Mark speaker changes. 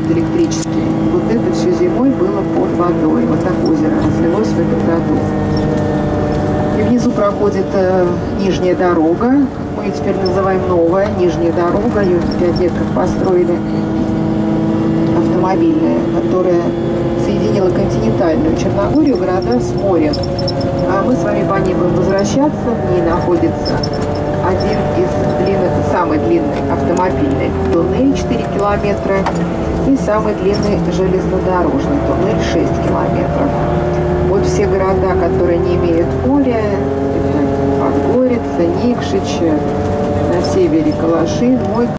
Speaker 1: электрический. Вот это все зимой было под водой. Вот так озеро разлилось в этом году. И внизу проходит нижняя дорога. Мы ее теперь называем новая нижняя дорога. Ее 5 лет как построили. Автомобильная, которая соединила континентальную Черногорию, города с морем. А мы с вами по ней будем возвращаться. В ней находится один из самый длинный автомобильный туннель 4 километра и самый длинный железнодорожный туннель 6 километров. Вот все города, которые не имеют моря, это Подгорица, Никшич, на севере Калашин, Мойка.